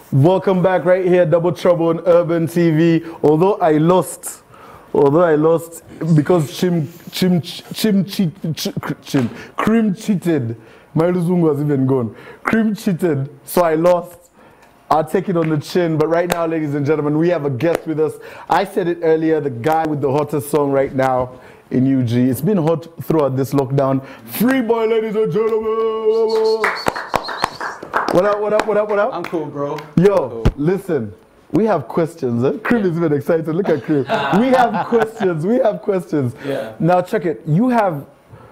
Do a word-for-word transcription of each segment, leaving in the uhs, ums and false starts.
Welcome back right here, Double Trouble on Urban T V. Although I lost, although I lost because Chim, Chim, Chim, Chim, Chim, Cream cheated. My Luzungu was even gone. Cream cheated, so I lost. I'll take it on the chin. But right now, ladies and gentlemen, we have a guest with us. I said it earlier, the guy with the hottest song right now in U G. It's been hot throughout this lockdown. Free boy, ladies and gentlemen. What up, what up, what up, what up? I'm cool, bro. Yo, cool. Listen, we have questions. Eh? Krim is even excited. Look at Krim. We have questions. We have questions. Yeah. Now, check it. You have,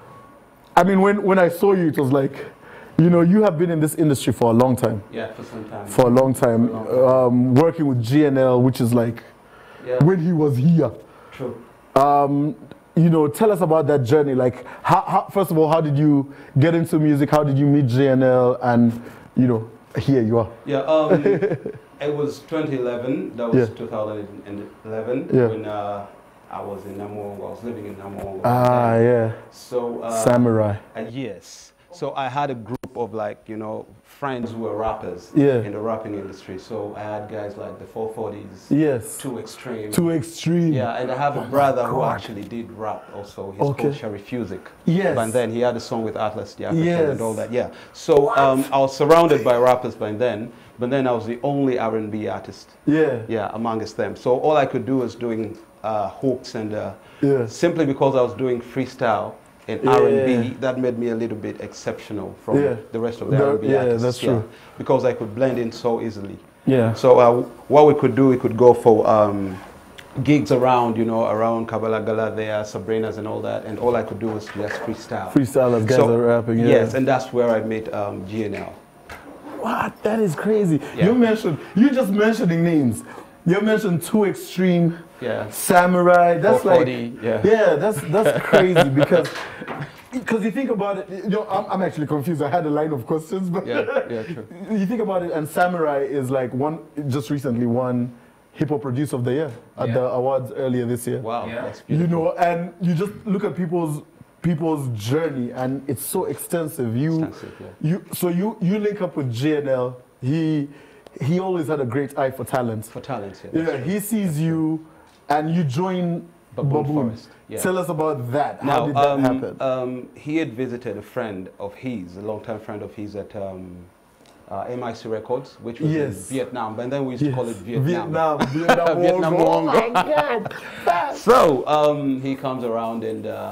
I mean, when, when I saw you, it was like, you know, you have been in this industry for a long time. Yeah, for some time. For a long time. For a long time. Um, working with G N L, which is like, yeah. when he was here. True. Um, you know, tell us about that journey. Like, how, how, first of all, how did you get into music? How did you meet G N L? And, you know, here you are. Yeah, um, it was twenty eleven. That was Yeah. two thousand eleven Yeah. when uh, I was in Namongo. I was living in Namongo. Ah, yeah. So uh, Samurai. uh, yes. So I had a group of like you know friends who were rappers. Yeah. In the rapping industry. So I had guys like the four forties. Yes. Too Extreme. Too Extreme. Yeah, and I have a brother who God. actually did rap also. He's Okay. called Sharif Fusic. Yes. But then he had a song with Atlas the African Yes. and all that. Yeah. So um, I was surrounded by rappers by then, but then I was the only R and B artist. Yeah. Yeah, amongst them. So all I could do was doing uh, hooks and uh, Yeah. simply because I was doing freestyle and Yeah. R and B, that made me a little bit exceptional from Yeah. the rest of the The- R and B yeah, artists. that's true. Because I could blend in so easily. Yeah. So uh, what we could do, we could go for um, gigs around, you know, around Kabbalah Gala there, Sabrina's and all that, and all I could do was just freestyle. Freestylers, guys So, are rapping. Yeah. Yes, and that's where I met um, G N L. What? That is crazy. Yeah. You mentioned, you just mentioning names. You mentioned Too Extreme, Yeah. Samurai. That's four forty, like, yeah. yeah, that's that's crazy because because you think about it. You know, I'm, I'm actually confused. I had a line of questions, but Yeah, yeah, true. you think about it, and Samurai is like one just recently won Hip Hop Producer of the Year at Yeah. the awards earlier this year. Wow, Yeah. that's beautiful. You know, and you just look at people's people's journey, and it's so extensive. You, Extensive, yeah. you, so you you link up with G N L. He he always had a great eye for talent. For talent, yeah. Yeah, he sees you, and you join Baboon Baboon. Forest, yeah. Tell us about that. How Now, did that um, happen? um, he had visited a friend of his, a longtime friend of his at um, uh, M I C Records, which was Yes. in Vietnam. But then we used to call it Vietnam. Vietnam, Vietnam, Vietnam oh my Wongo. God! So um, he comes around and uh,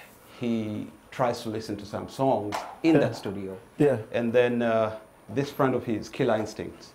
he tries to listen to some songs in Yeah. that studio. Yeah. And then uh, this friend of his, Killer Instinct.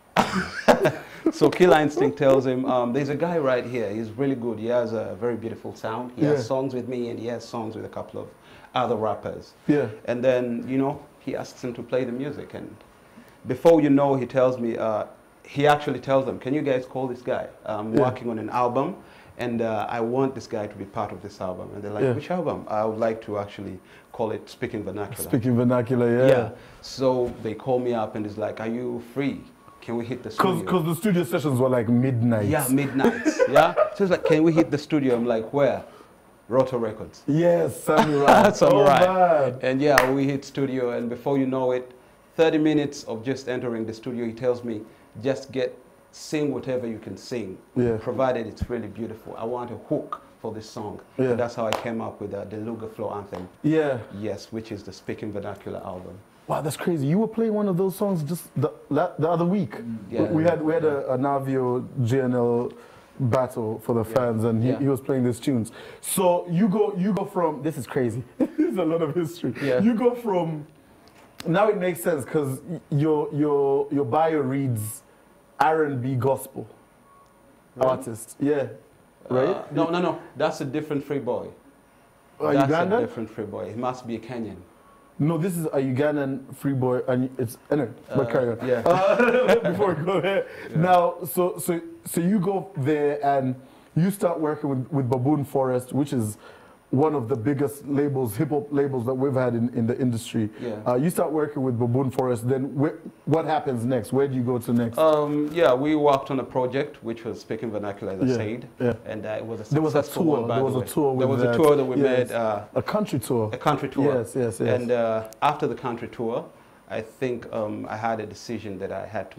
So Killer Instinct tells him, um, there's a guy right here. He's really good. He has a very beautiful sound. He Yeah. has songs with me and he has songs with a couple of other rappers. Yeah. And then, you know, he asks him to play the music. And before you know, he tells me, uh, he actually tells them, can you guys call this guy? I'm Yeah. working on an album and uh, I want this guy to be part of this album. And they're like, Yeah. which album? I would like to actually call it Speaking Vernacular. Speaking vernacular, yeah. Yeah. So they call me up and it's like, are you free? Can we hit the studio? Because the studio sessions were like midnight. Yeah, midnight. Yeah. So it's like, can we hit the studio? I'm like, where? Roto Records. Yes, Samurai. Samurai. Oh, man. And yeah, we hit studio, and before you know it, thirty minutes of just entering the studio, he tells me, just get, sing whatever you can sing, Yeah. provided it's really beautiful. I want a hook for this song. Yeah. And that's how I came up with uh, the Luga Flow anthem. Yeah. Yes, which is the Speaking Vernacular album. Wow, that's crazy. You were playing one of those songs just the, la- the other week. Yeah. We, we had we had a, a Navio G N L battle for the fans, and he, Yeah. he was playing these tunes. So you go you go from, this is crazy. This is a lot of history. Yeah. You go from, now it makes sense because your your your bio reads R and B gospel Really? artist. Yeah. Right? Uh, no, no, no. That's a different free boy. Are That's Ugandan? a different free boy. He must be a Kenyan. No, this is a Ugandan free boy, and it's anyway. But Uh, carry on. yeah. Uh, before we go there, now, so so so you go there and you start working with, with Baboon Forest, which is one of the biggest labels, hip hop labels that we've had in, in the industry. Yeah. Uh, you start working with Baboon Forest. Then wh what happens next? Where do you go to next? Um, yeah, we worked on a project which was Speaking Vernacular, as I Yeah, said, yeah. and uh, it was a There was a successful tour, one, by there the was a way. tour with There was that. a tour that we Yes. made, uh, a country tour. a country tour. Yes, yes, yes. And uh, after the country tour, I think um, I had a decision that I had to make.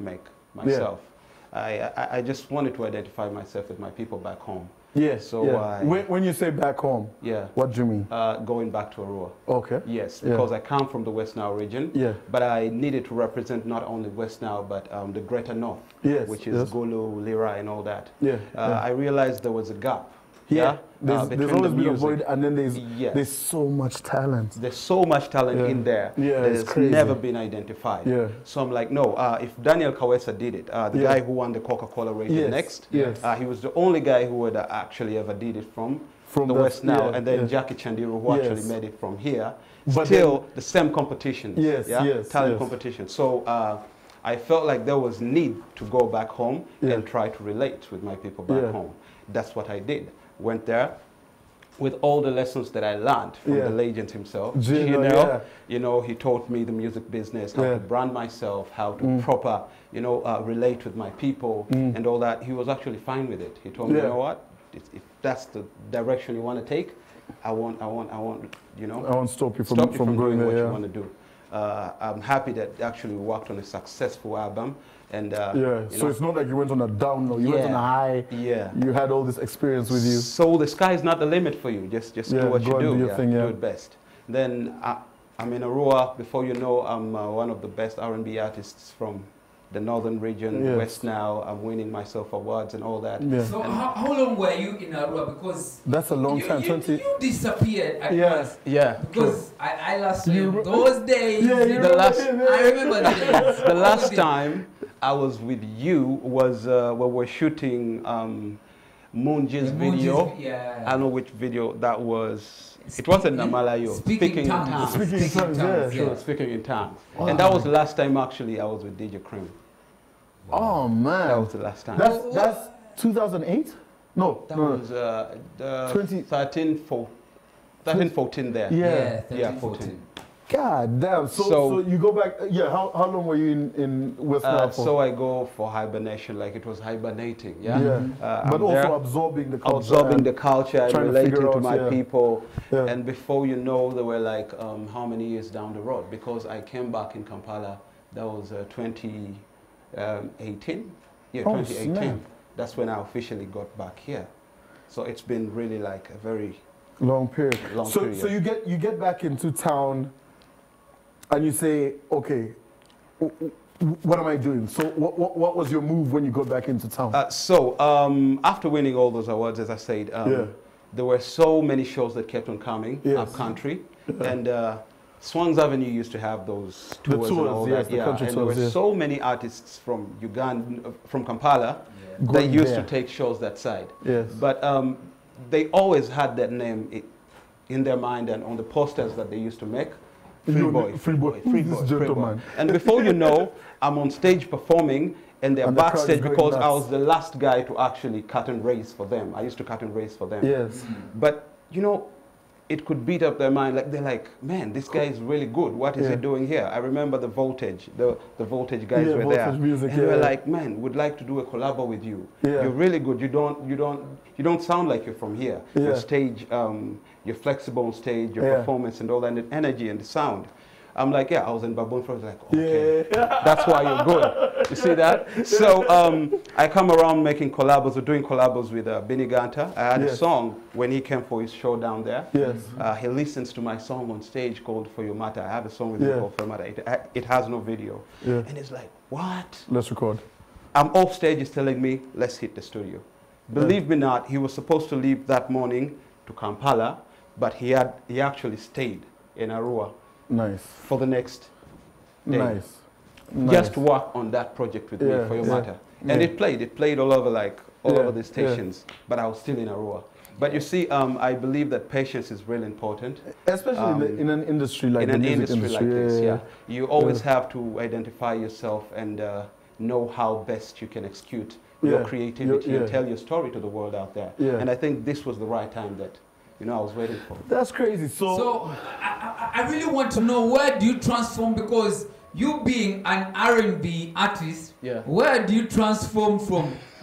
myself. Yeah. I, I, I just wanted to identify myself with my people back home. Yes. So yeah. I, when, when you say back home, yeah. what do you mean? Uh, going back to Arua. Okay. Yes, Yeah. because I come from the West Nile region. Yeah. But I needed to represent not only West Nile, but um, the Greater North, yes. which is yes. Gulu, Lira, and all that. Yeah. Uh, yeah. I realized there was a gap. Yeah. Yeah. There's, uh, there's always the been a music. void, and then there's Yes. there's so much talent. There's so much talent Yeah. in there Yeah, that it's has crazy. never been identified. Yeah. So I'm like, no, uh, if Daniel Kawesa did it, uh, the Yeah. guy who won the Coca-Cola race Yes. next, Yes. uh, he was the only guy who had uh, actually ever did it from, From the that- West Nile, yeah, and then yeah. Jackie Chandiru, who Yes. actually made it from here. But Still, the same competitions. Yes, yeah? yes, Talent yes. competition. So uh, I felt like there was need to go back home Yeah. and try to relate with my people back Yeah. home. That's what I did. Went there with all the lessons that I learned from Yeah. the legend himself. Gino, you know, yeah. you know, he taught me the music business, how Yeah. to brand myself, how to Mm. proper, you know, uh, relate with my people Mm. and all that. He was actually fine with it. He told me, Yeah. you know what, if, if that's the direction you want to take, I want, I want, I want, you know, I won't stop you from, stop you from, from going doing what there. you Yeah. want to do. Uh, I'm happy that actually we worked on a successful album, and uh, yeah. you So know, it's not like you went on a down low. You went on a Yeah. high. yeah. You had all this experience with you. So the sky is not the limit for you. Just just Yeah, do what go you and do. do your yeah, thing, yeah. Do it best. Then I, I'm in Arua. Before you know, I'm uh, one of the best R and B artists from the northern region, Yes. West now. I'm winning myself awards and all that. Yeah. So how, how long were you in Arua? Because That's a long you, time. you, twenty. you disappeared at Yeah. once. Yeah. Because I, I last saw You you re- those days. Yeah, you The last- remember- I remember the days. The last All the- time I was with you was uh, when we were shooting um, Moonji's the Moonji's- video. Yeah. I don't know which video that was. It wasn't Namalayo. Speaking, tongues. in tongues. Speaking in tongues, yeah. Sure, speaking in tongues. Wow. And that was the last time actually I was with D J Cream. Oh That man. was the last time. That's that's two thousand eight. No. that no, no. was uh, the twenty thirteen, four, thirteen, fourteen there. Yeah. Yeah, thirteen, Yeah, fourteen. God damn. So, so So- you go back. Yeah. How, how long were you in in West Nile Uh, for? so I go for hibernation, like it was hibernating, yeah. Yeah. Uh, but I'm also there, absorbing the culture. absorbing and- the culture and trying to relating figure to out, my yeah. people. Yeah. And before you know, they were like, um, how many years down the road? Because I came back in Kampala, that was uh, twenty eighteen. Yeah, Oh, twenty eighteen. snap. That's when I officially got back here. So it's been really like a very Long period. long so period. so you get you get back into town, and you say, okay, w- w- what am I doing? So what what, what was your move when you got back into town? Uh, so, um, after winning all those awards, as I said, um, Yeah. there were so many shows that kept on coming Yes. up country. And uh, Swans Avenue used to have those The tours, and tours, all yes, that. the Yeah, country and tours, there were yeah. so many artists from Uganda, from Kampala, that Going used there. to take shows that side. Yes. But um, they always had that name i- in their mind and on the posters that they used to make. Free You- boy, Free Boy. free Who's boy, this free boy. gentleman? And before you know, I'm on stage performing, and they're And the crowd is backstage going because I nuts. was the last guy to actually cut and race for them. I used to cut and race for them. Yes. But you know, it could beat up their mind. Like they're like, man, this guy is really good. What is Yeah. he doing here? I remember the Voltage, the the Voltage guys Yeah, were Voltage there, Music, and they were yeah. like, man, would like to do a collabo with you. Yeah. You're really good. You don't you don't you don't sound like you're from here. Yeah. Your stage, um, you're flexible on stage, your Yeah. performance and all that, and the energy and the sound. I'm like, yeah, I was in Baboon for like, okay. Yeah. That's why you're good. You see that? So um, I come around making collabos or doing collabos with uh, Benny Ganta. I had a Yes. song when he came for his show down there. Yes. Uh, he listens to my song on stage called For Your Matter. I have a song with Yeah. him called For Your Matter. It, it has no video. Yeah. And he's like, what? Let's record. I'm off stage, he's telling me, let's hit the studio. Believe me not, he was supposed to leave that morning to Kampala, but he, had, he actually stayed in Arua Nice. for the next day. Nice. Just Nice. to work on that project with Yeah, me, For Your yeah, Matter. And yeah. it played, it played all over, like, all Yeah, over the yeah. stations, but I was still in Arua. But you see, um, I believe that patience is really important. Especially in, Um, the, in an industry like in the an music industry, like industry. this, yeah. You always Yeah. have to identify yourself and uh, know how best you can execute your Yeah, creativity your- and yeah. tell your story to the world out there. Yeah. And I think this was the right time that, you know, I was waiting for. That's crazy. So, So I, I, I really want to know, where do you transform? Because you being an R and B artist, Yeah. where do you transform from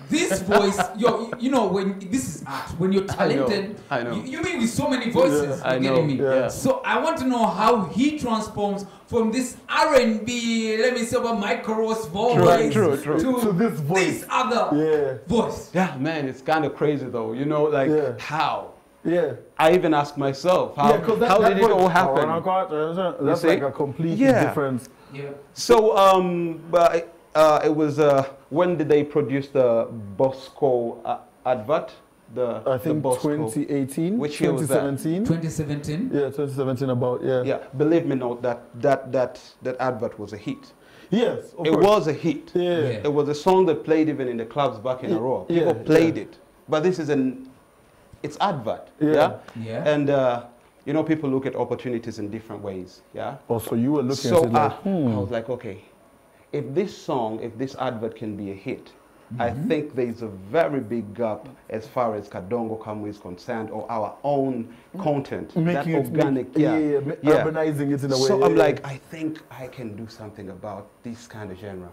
this voice, you you know, when this is art, when you're talented, I know. You, you mean with so many voices, Yeah, I you're know. getting me? Yeah. So I want to know how he transforms from this R and B, let me say about Michael Ross voice true, true. to To this voice. this other Yeah. voice. Yeah, man, it's kind of crazy though. You know, like Yeah. how? Yeah. I even ask myself, how, yeah, 'cause that, how that did it voice- all happen? That's see? like a completely Yeah. different. Yeah. So, um, but, uh, it was, uh, when did they produce the Bosco uh, advert? The, I the think Bosco. twenty eighteen, Which year was that? twenty seventeen. twenty seventeen. Yeah, twenty seventeen about, yeah. Yeah, believe me, no, that, that, that, that advert was a hit. Yes, of It course. was a hit. Yeah. Yeah. It was a song that played even in the clubs back in Yeah, Aroa. yeah, People played yeah. it. But this is an, it's advert. Yeah. Yeah. Yeah. And, uh, you know, people look at opportunities in different ways. Yeah. Oh, so you were looking So at it like, uh, hmm. I was like, okay, if this song, if this advert can be a hit, I Mm-hmm. think there's a very big gap as far as Kadongo Kamwe is concerned, or our own content, that Making it, organic, make, yeah, yeah, yeah, ma- yeah. urbanizing it in a way. So yeah, I'm yeah. like, I think I can do something about this kind of genre.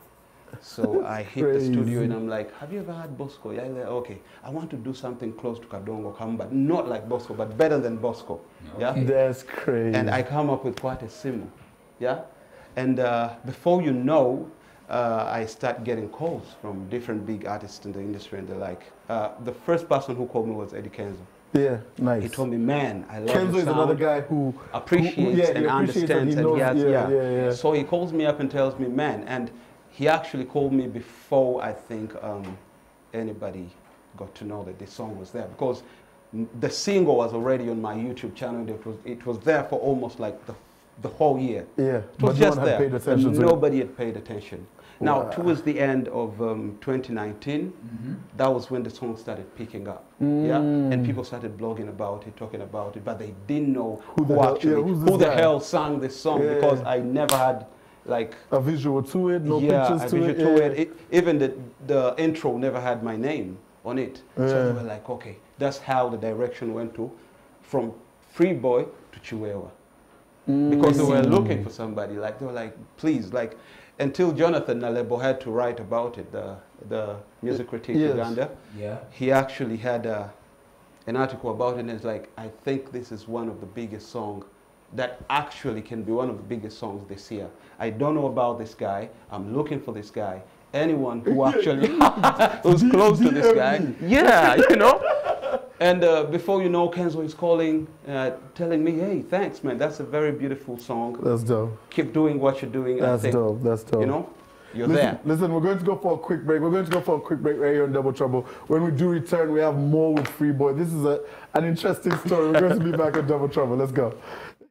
So I hit the studio Crazy. and I'm like, have you ever had Bosco? Yeah, yeah, okay. I want to do something close to Kadongo Kamwe, but not like Bosco, but better than Bosco. Yeah. Okay. That's crazy. And I come up with quite a simu, yeah? And uh, before you know, uh, I start getting calls from different big artists in the industry, and they're like, uh, the first person who called me was Eddie Kenzo. yeah, nice. He told me, man, I love Kenzo the is sound, another guy who appreciates who- yeah, he and appreciates understands, and and he he has, knows- yeah. yeah, yeah, yeah. So he calls me up and tells me, man, and he actually called me before I think um, anybody got to know that this song was there, because m- the single was already on my YouTube channel, and it was, it was there for almost like the, the whole year. Yeah, It but was no just one had there. paid attention but to it. nobody had paid attention. Now, Wow. towards the end of um, twenty nineteen, Mhm. that was when the song started picking up. Mm. Yeah, and people started blogging about it, talking about it, but they didn't know Who who, the hell- actually, yeah, who's who this the guy? hell sang this song, Yeah. because I never had like A visual to it, no yeah, pictures a to visual it. to yeah. it. It- Even the the intro never had my name on it. So Yeah. they were like, okay, that's how the direction went to, from Free Boy to Chiwewa. Because they were looking for somebody, like they were like, please, like, until Jonathan Nalebo had to write about it, the the music critic Yes. Uganda, Yeah. he actually had uh, an article about it, and it's like, I think this is one of the biggest songs that actually can be one of the biggest songs this year. I don't know about this guy. I'm looking for this guy. Anyone who actually who's close to this guy, D M me. yeah, you know. And uh, before you know, Kenzo is calling, uh, telling me, "Hey, thanks, man. That's a very beautiful song. That's dope. Keep doing what you're doing." I That's think, dope. That's dope. you know, you're listen, there. listen, we're going to go for a quick break. We're going to go for a quick break right here on Double Trouble. When we do return, we have more with Free Boy. This is a, an interesting story. We're going to be back on Double Trouble. Let's go.